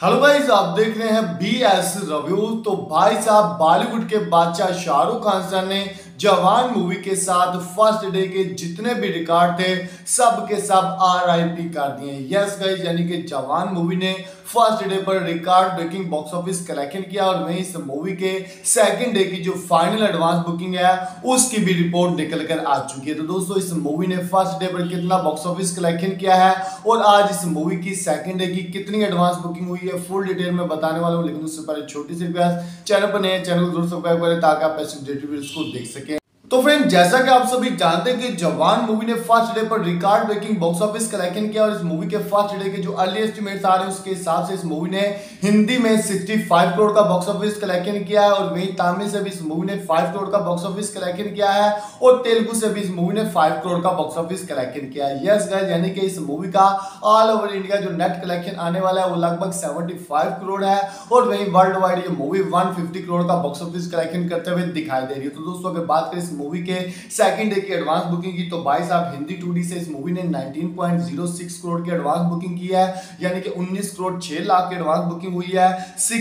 Hello guys, आप देख रहे हैं BS रिव्यू। तो भाई साहब, बॉलीवुड के बादशाह शाहरुख खान सर ने जवान मूवी के साथ फर्स्ट डे के जितने भी रिकॉर्ड थे सब के सब RIP कर दिए। यस गाइस, यानी कि जवान मूवी ने फर्स्ट डे पर record breaking box office collection किया और वहीं इस मूवी के सेकंड डे की जो फाइनल एडवांस बुकिंग है उसकी भी रिपोर्ट निकल कर आ चुकी है। तो दोस्तों, इस मूवी ने फर्स्ट डे पर कितना बॉक्स ऑफिस कलेक्शन किया है और आज इस मूवी की सेकंड डे की कितनी एडवांस बुकिंग हुई है फुल डिटेल में बताने वाला हूं। लेकिन उससे पहले छोटी सी रिक्वेस्ट, चैनल पर नए चैनल को जरूर सब्सक्राइब करें ताकि आप ऐसे वीडियोस को देख सकें। तो फ्रेंड, जैसा कि आप सभी जानते हैं कि जवान मूवी ने फर्स्ट डे पर record breaking box office collection किया और इस मूवी के फर्स्ट डे के जो अर्ली एस्टिमेट्स आ रहे हैं उसके हिसाब से इस मूवी ने हिंदी में 65 करोड़ का बॉक्स ऑफिस कलेक्शन किया है और वहीं तमिल से भी इस मूवी ने 5 करोड़ का बॉक्स ऑफिस कलेक्शन किया है और तेलुगु से भी इस मूवी ने 5 करोड़ का बॉक्स ऑफिस कलेक्शन किया है। यस गाइस, यानी कि इस मूवी का ऑल ओवर इंडिया जो नेट कलेक्शन आने वाला है वो लगभग 75 करोड़ है और वहीं वर्ल्ड वाइड ये मूवी 150 करोड़ का बॉक्स ऑफिस कलेक्शन करते हुए दिखाई दे रही है। तो दोस्तों, अगर बात करें इस मूवी के सेकंड डे की एडवांस बुकिंग की तो भाई साहब, हिंदी 2D से इस मूवी ने 19.06 करोड़ की एडवांस बुकिंग की है, यानी कि 19 करोड़ 6 लाख की एडवांस बुकिंग हुई है।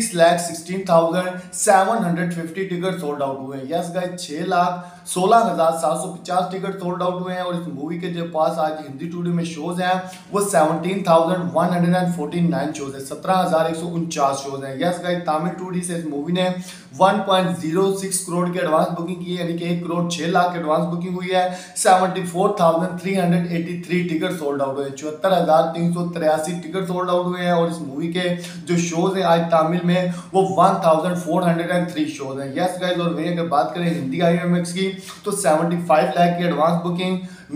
6,16,750 टिकट सोल्ड आउट हुए हैं। Yes guys, 6,16,750 ticket sold out हुए हैं और इस मूवी के जो पास आज हिंदी 2D में शोज हैं वो 17,149 शोज है, 17,149 शोज हैं। यस गाइस, तमिल 2D से इस मूवी ने 1.06 करोड़ की एडवांस बुकिंग की है, यानी कि 1 करोड़ 6 लाख एडवांस बुकिंग हुई है। 74,383 टिकट सोल्ड आउट हुए, 74,383 टिकट सोल्ड आउट हुए हैं और इस मूवी के जो शोज हैं आज तमिल में वो 1,403 शोज हैं। यस गाइस, और वहीं अगर बात करें हिंदी IMAX की तो 75 लाख की advance booking,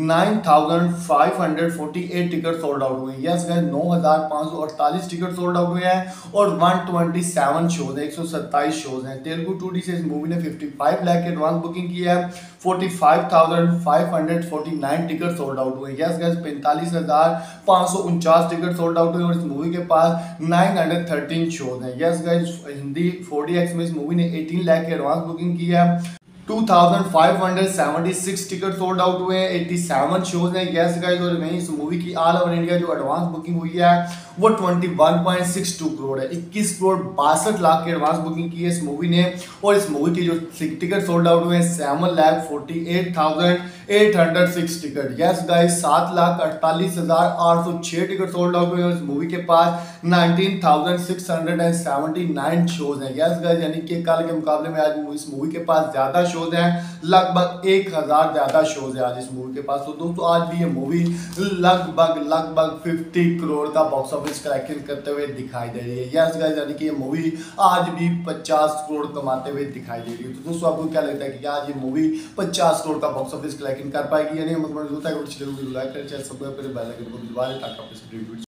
9,548 ticket sold out हुए। Yes guys, 9,548 ticket sold out हुए हैं और 127 शोज है, 127 शोज हैं। तेलुगु 2D से इस मूवी ने 55 लाख की एडवांस बुकिंग की है, 45,549 टिकट सोल्ड आउट हुए। Yes guys, 45,549 ticket sold out हुए और इस मूवी के पास 913 शोज हैं। यस गाइस, हिंदी 4DX में इस मूवी ने 18 लाख की एडवांस बुकिंग की है, 2,576 टिकट सोल्ड आउट हुए हैं, 87 शोज हैं। यस गाइस, और वहीं इस मूवी की ऑल ओवर इंडिया जो एडवांस बुकिंग हुई है वो 21.62 करोड़ है, 21 करोड़ 62 लाख की एडवांस बुकिंग की है इस मूवी ने और इस मूवी की जो टिकट सोल्ड आउट हुए हैं 7,48,806 ticket. Yes guys, 7,48,806 ticket sold out हुए हैं और इस मूवी के पास 19,679 शोज हैं। यस गाइस, यानी कि कल के मुकाबले में आज इस मूवी के पास ज्यादा शोज हैं, लगभग 1,000 ज्यादा शोज है आज इस मूवी के पास। तो दोस्तों, आज भी ये मूवी लगभग 50 करोड़ का बॉक्स ऑफिस कलेक्शन करते हुए दिखाई दे रही है। यस गाइस, यानी कि ये मूवी आज भी 50 करोड़ कमाते हुए दिखाई दे रही है। तो दोस्तों, आपको क्या लगता है कि आज ये मूवी 50 करोड़ का बॉक्स ऑफिस कलेक्शन कर पाएगी या नहीं? मतलब लाइक करें, चैनल सब्सक्राइब करें, बेल आइकन को दबाएं ताकि आपको